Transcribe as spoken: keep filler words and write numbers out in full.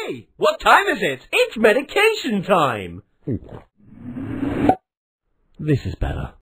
Hey, what time is it? It's medication time! This is better.